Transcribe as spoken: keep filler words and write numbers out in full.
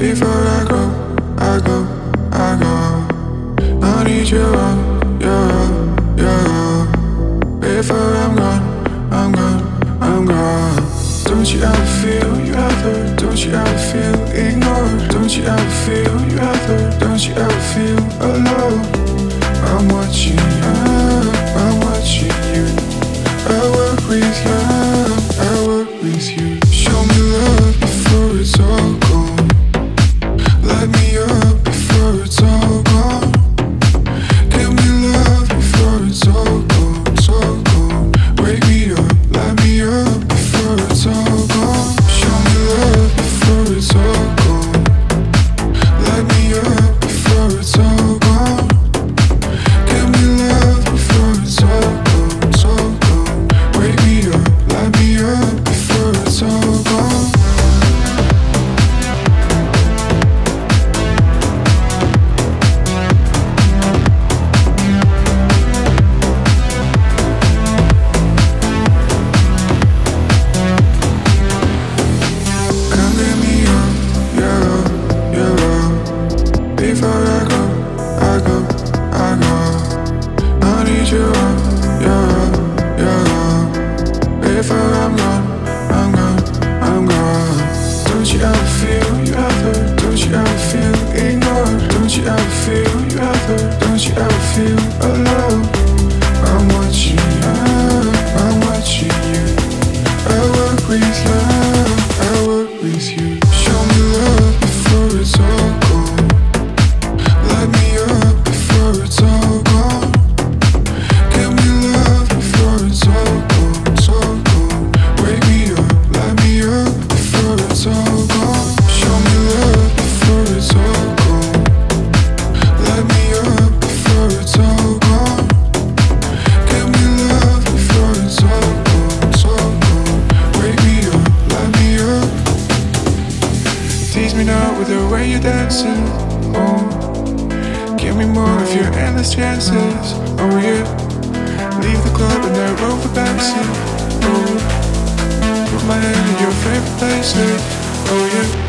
Before I go, I go, I go. I need you all, you're all, you're all. Before I'm gone, I'm gone, I'm gone. Don't you ever feel you ever, don't you ever feel ignored? Don't you ever feel you ever, don't you ever feel alone? I'm watching you, I'm watching you. I work with you, I work with you. Show me love before it's all gone. Light me up before it's all gone. Give me love before it's all gone, it's all gone. Wake me up, light me up before it's all gone. Show me love before it's all gone. Light me up before it's all gone. Give me love before it's all gone, it's all gone. Wake me up, light me up before it's all gone. Before I go, I go, I go. I need you all, you're all, you're all. Before I'm gone, I'm gone, I'm gone. Don't you ever feel you ever, don't you ever feel ignored? Don't you ever feel you ever, don't you ever feel alone? I'm watching you, I'm watching you. I work with you, I work with you. Show me love before it's all gone. Light me up before it's all gone. Give me love before it's all gone, it's all gone. Wake me up, light me up before it's all gone. Show me love before it's all gone. Light me up before it's all gone. Give me love before it's all gone, it's all gone. Wake me up, light me up. Tease me now with the way you're dancing, oh. Give me more of your endless chances, oh yeah. Leave the club and I roll the backseat, oh. Put my hand in your favorite places, oh yeah.